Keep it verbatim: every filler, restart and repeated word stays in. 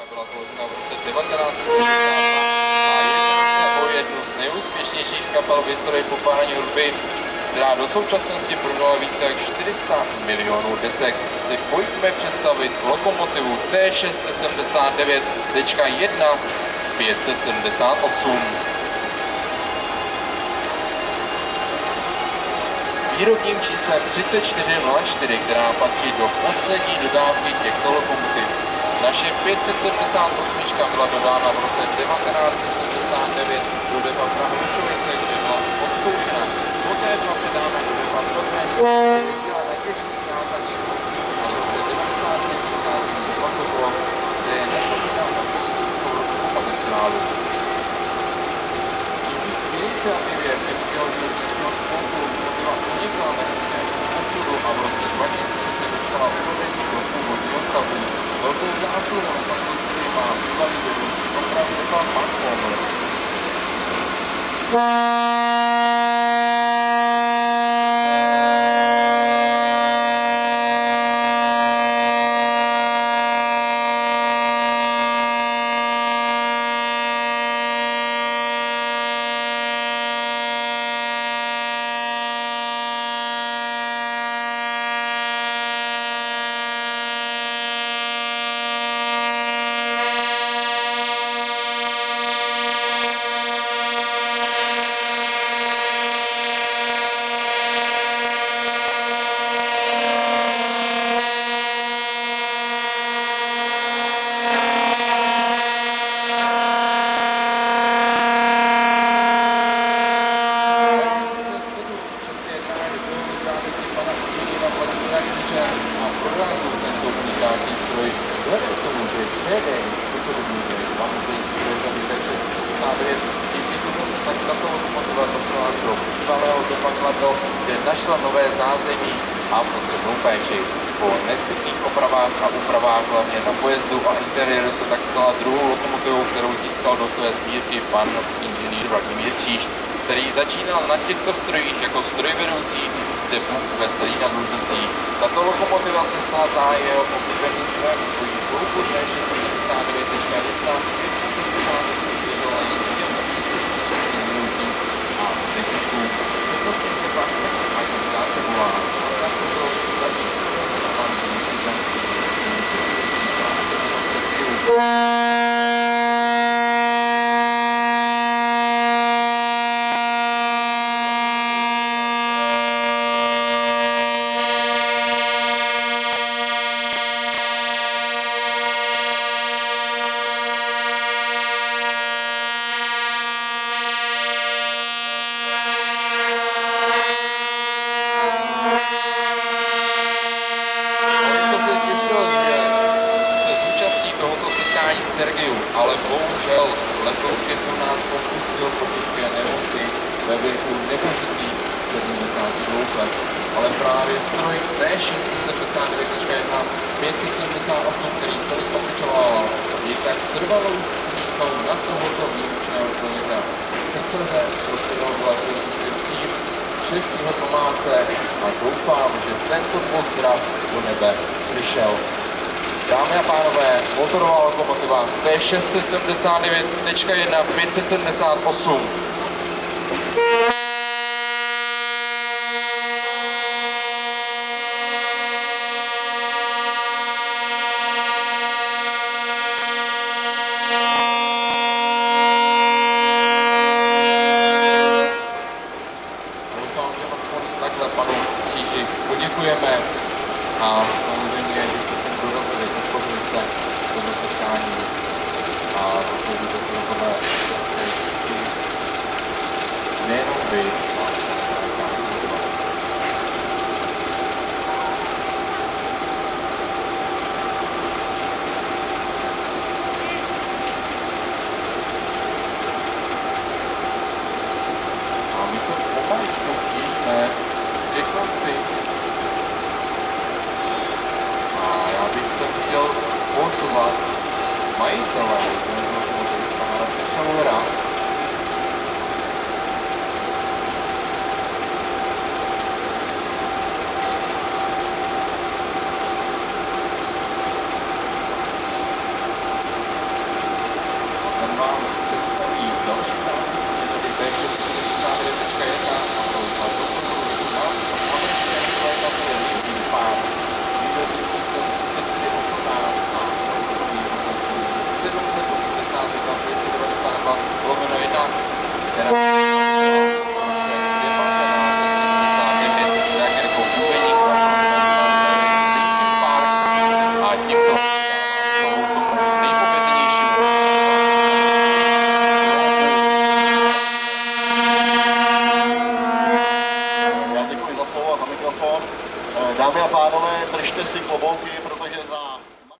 byla založena v roce devatenáct set sedmdesát dva a jedná se o jednu z nejúspěšnějších kapel v historii populární hudby, která do současnosti prodala více jak čtyři sta milionů desek. Si pojďme představit lokomotivu T šest set sedmdesát devět jedna pět set sedmdesát osm. S výrobním číslem třicet čtyři nula čtyři, která patří do poslední dodávky těchto lokomotiv. Naše pět set sedmdesát osm byla dodána v roce devatenáct set sedmdesát devět do depa Praha-Vršovice, kde byla odzkoušena. Poté byla předána do depa Plzeň, kde jezdila na těžkých nákladních vozích a v roce devadesát tři přichází do depa Sokolov, kde je nasazena na českou magistrálu. Díky iniciativě Městského železničního spolku lokomotiva unikla městskému osudu a v roce dva tisíce se dostala uvedení do původního stavu. Velkou zásluhu na tomto studii má bývalý vedoucí dopravy depa Mark Palmer. Kde našla nové zázemí a potřebnou péči. Po nezbytných opravách a úpravách hlavně na pojezdu a interiéru se tak stala druhou lokomotivou, kterou získal do své sbírky pan inženýr Vladimír Číž, který začínal na těchto strojích jako strojvedoucí depu ve Slí nad Lužnicí. Tato lokomotiva se stala zájem jeho oblíbeným strojem svojí průchodné šest set sedmdesát devět jedna pět set sedmdesát osm svěřila jedině nejslušnějších vedoucí a techniků. Přednostně se pak a se státe volá. A tak to bylo další strojové na vlastní výzvem. Sergiu, ale bohužel letos květnu nás opustil po těžké nemoci ve věku nedožitých sedmdesáti dvou let. Ale právě stroj T šest set sedmdesát devět jedna pět set sedmdesát osm, který tolik pokračoval, je tak trvalou vzpomínkou na tohoto výjimečného člověka. Srdce, pro kterého byla tím šestého pomáce a doufám, že tento pozdrav do nebe slyšel. Dámy a pánové, motorová lokomotiva T šest set sedmdesát devět jedna pět set sedmdesát osm. Doufám, že aspoň takhle panu Číži poděkujeme a samozřejmě, že jste se dorazili, podpořili jste tohle setkání a posloužíte si na tohle díky nejenom vy, a my se pomaličku chýlíme ke konci. Já bych se chtěl pozvat majitele pana Radka Šalera. držte si klobouky,